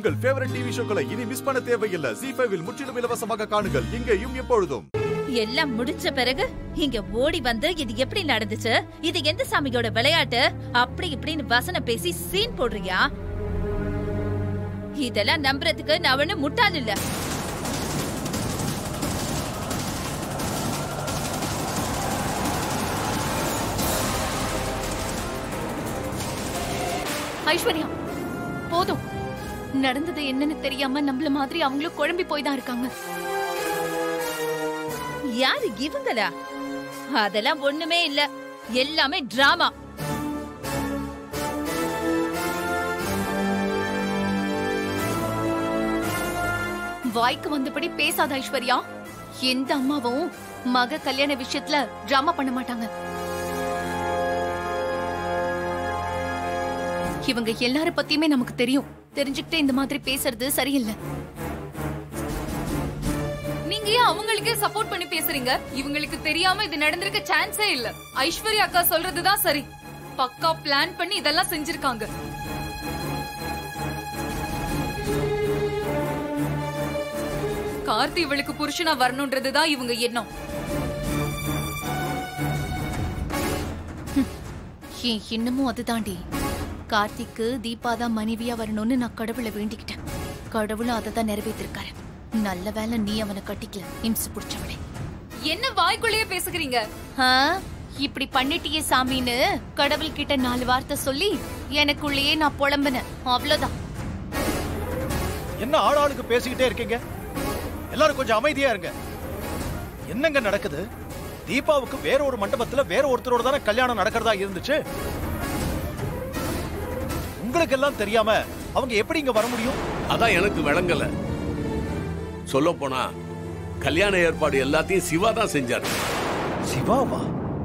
உங்கள் favourite TV ஷோக்களை இனி miss பண்ண தேவையில்லை. Zee5 இல் முற்றிலும் இலவசமாக காணுங்கள். இங்கேயும் எப்பொழுதும். எல்லாம் முடிஞ்ச பிறகு இங்க ஓடி வந்து இது எப்படி நடந்துச்சு, இது எந்த சாமியோட விளையாட்டு, அப்படி இப்படின்னு வசனம் பேசி சீன் போடுறியா? இதெல்லாம் நம்புறதுக்கு நான் ஒண்ணு முட்டாள் இல்ல. ஐஸ்வர்யா, போதும். நடந்தது என்னன்னு தெரியாம நம்மள மாதிரி அவங்களும் குழம்பி போய் தான் இருக்காங்க. யாரு இவங்களா? அதெல்லாம் ஒண்ணுமே இல்ல, எல்லாமே டிராமா. வாய்க்கு வந்தபடி பேசாத ஐஸ்வர்யா. எந்த அம்மாவும் மக கல்யாண விஷயத்துல டிராமா பண்ண மாட்டாங்க. இவங்க எல்லார பத்தியுமே நமக்கு தெரியும். தெரிஞ்சுக்கிட்டே இந்த மாதிரி பேசுறது சரியில்லை. நீங்க ஏன் அவங்களுக்கே சப்போர்ட் பண்ணி பேசுறீங்க? இவங்களுக்கு தெரியாம இது நடந்திருக்க சான்ஸே இல்ல. ஐஸ்வர்யா அக்கா சொல்றதுதான் சரி. பக்கா பிளான் பண்ணி இதெல்லாம் செஞ்சிருக்காங்க. கார்த்தி இவளுக்கு புருஷனா வரணும்ன்றதுதான் இவங்க எண்ணம். இன்னமும் அதுதாண்டி. கார்த்திக்கு தீபா தான் மனைவியா வரணும்னு நான் கடவுளை வேண்டிக்கிட்டேன். கடவுளும் அதை தான் நிறைவேற்றிருக்காரு. நல்ல வேலை நீ அவனை கட்டிக்கல, இம்சு புடிச்சவளே. என்ன வாய்க்குள்ளேயே பேசுகிறீங்க? இப்படி பண்ணிட்டியே சாமின்னு கடவுள் கிட்ட 4 வார்த்தை சொல்லி எனக்குள்ளேயே நான் புலம்பினேன். அவ்வளவுதான். என்ன ஆளாளுக்கு பேசிக்கிட்டே இருக்கீங்க? எல்லாரும் கொஞ்சம் அமைதியா இருங்க. என்னங்க நடக்குது? தீபாவுக்கு வேற ஒரு மண்டபத்துல வேற ஒருத்தரோட தானே கல்யாணம் நடக்கிறதா இருந்துச்சு. உங்களுக்கு எல்லாம் தெரியாம அவங்க எப்படி இங்க வர முடியும்? அதான் எனக்கு விளங்கல. சொல்ல போனா கல்யாண ஏற்பாடு எல்லாத்தையும் சிவா தான் செஞ்சாரு. சிவாவா?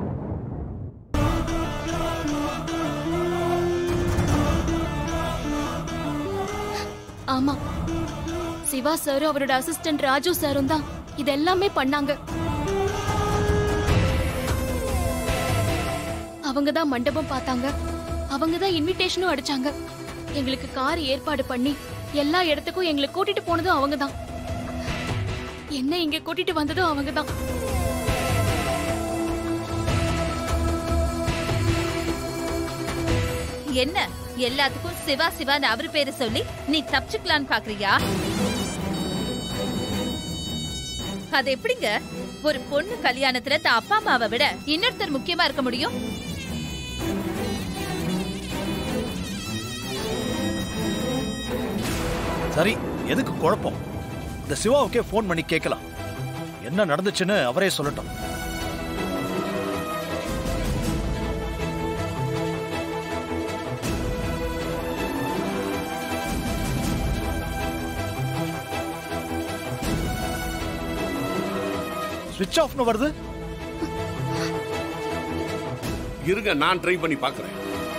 ஆமா, சிவா சாரும் அவரோட அசிஸ்டன்ட் ராஜு சாரும் தான் இதெல்லாமே பண்ணாங்க. அவங்கதான் மண்டபம் பார்த்தாங்க, அவங்கதான் இன்விடேஷனும் அடிச்சாங்க. எங்களுக்கு கார் ஏற்பாடு பண்ணி எல்லா இடத்துக்கும் எங்களை கூட்டிட்டு போனதும் அவங்கதான். என்ன இங்க கூட்டிட்டு வந்ததும் அவங்கதான். என்ன எல்லாத்துக்கும் சிவா சிவான்னு அவரு பேரு சொல்லி நீ தப்பிச்சுக்கலான்னு பாக்குறியா? அது எப்படிங்க ஒரு பொண்ணு கல்யாணத்துல தான் அப்பா அம்மாவை விட இன்னொருத்தர் முக்கியமா இருக்க முடியும்? சரி, எதுக்கு குழப்பம்? இந்த சிவாவுக்கே போன் பண்ணி கேட்கலாம். என்ன நடந்துச்சுன்னு அவரே சொல்லட்டும். ஸ்விட்ச் ஆஃப்னு வருது. இருங்க, நான் ட்ரை பண்ணி பார்க்கிறேன்.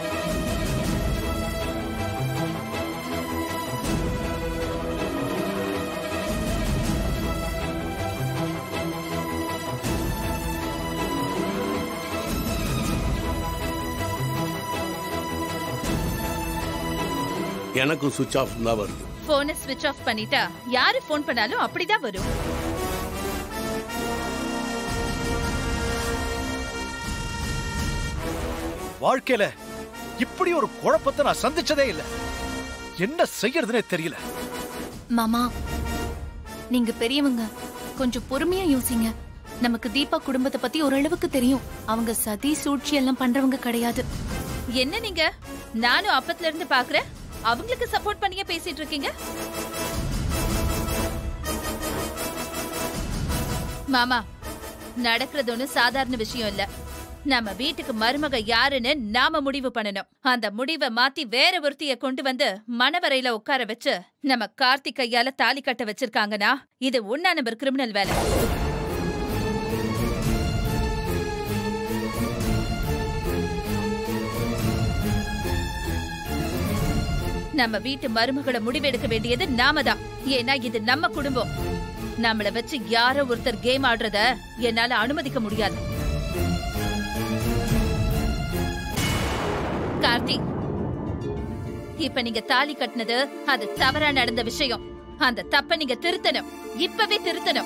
எனக்கும் சுவிட்ச் ஆஃப் தான் வருது. போனை ஸ்விட்ச் ஆஃப் பண்ணிட்டா யாரு போன் பண்ணாலும் அப்படிதான் வரும். வாழ்க்கையில இப்படி ஒரு குழப்பத்தை நான் சந்திச்சதே இல்ல. என்ன செய்யறதுனே தெரியல. மாமா, நீங்க பெரியவங்க, கொஞ்சம் பொறுமையா யோசிங்க. நமக்கு தீபா குடும்பத்தை பத்தி ஓரளவுக்கு தெரியும். அவங்க சதி சூழ்ச்சி எல்லாம் பண்றவங்க கிடையாது. என்ன நீங்க நானும் அப்பத்துல இருந்து பாக்குறேன், அவங்களுக்கு சப்போர்ட் பண்ணியே பேசிட்டு இருக்கீங்க. மாமா, நடக்கிறது ஒண்ணு சாதாரண விஷயம் இல்ல. நம்ம வீட்டுக்கு மருமக யாருன்னு நாம முடிவு பண்ணணும். அந்த முடிவை மாத்தி வேற ஒருத்திய கொண்டு வந்து மணவரையில உட்கார வச்சு நம்ம கார்த்திக் கையால தாலி கட்ட வச்சிருக்காங்கன்னா இது 1 நம்பர் கிரிமினல் வேலை. நம்ம வீட்டு மருமகளை முடிவெடுக்க வேண்டியது நாம தான். ஏன்னா இது நம்ம குடும்பம். நம்மள வச்சு யாரோ ஒருத்தர் கேம் ஆடுறத என்னால அனுமதிக்க முடியாது. கார்த்தி, இப்ப நீங்க தாலி கட்டினது அது தவறா நடந்த விஷயம். அந்த தப்ப நீங்க திருத்தணும், இப்பவே திருத்தணும்.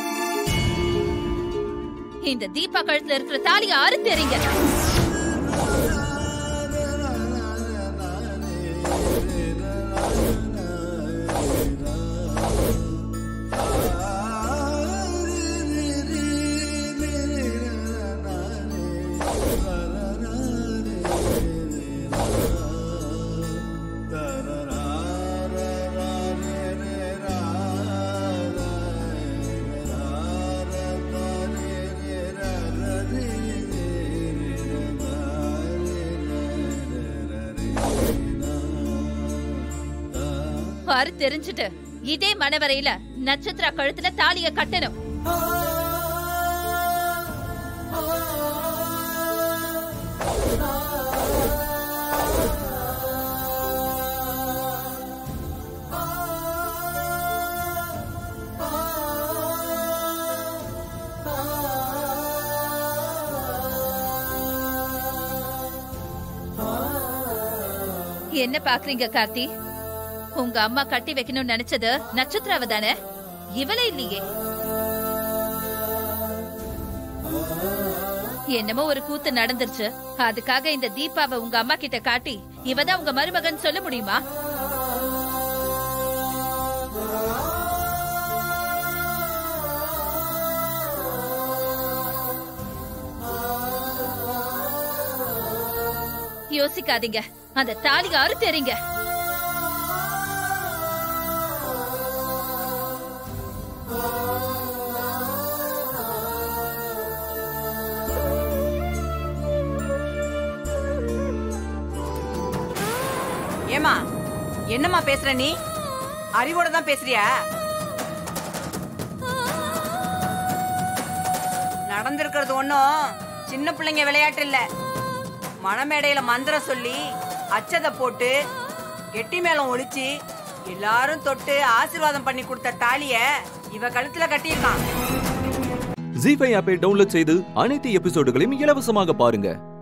இந்த தீபா கழுத்துல இருக்கிற தாலியை அறுத்தெறிங்க. தெரிஞ்சுட்டு இதே மணவரையில நட்சத்திரா கழுத்துல தாலிய கட்டணும். என்ன பாக்குறீங்க கார்த்தி? உங்க அம்மா கட்டி வைக்கணும்னு நினைச்சது நட்சத்திராவ தானே, இவளே இல்லையே. என்னமோ ஒரு கூத்து நடந்துருச்சு, அதுக்காக இந்த தீபாவை உங்க அம்மா கிட்ட காட்டி இவதான் உங்க மருமகன் சொல்ல முடியுமா? யோசிக்காதீங்க, அந்த தாலி அறுத்தெறிங்க. ஏமா, என்னம்மா பேசுற நீ? அறிவோட தான் பேசுறியா? நடந்திருக்கிறது ஒன்னும் சின்ன பிள்ளைங்க விளையாட்டு இல்ல. மணமேடையில மந்திரம் சொல்லி அச்சதை போட்டு கெட்டி மேளம் ஒழிச்சு எல்லாரும் தொட்டு ஆசீர்வாதம் பண்ணி கொடுத்த தாலிய இவ கழுத்துல கட்டியிருக்கான். ஜீ5 ஆப்பை டவுன்லோட் செய்து அனைத்து எபிசோடுகளையும் இலவசமாக பாருங்க.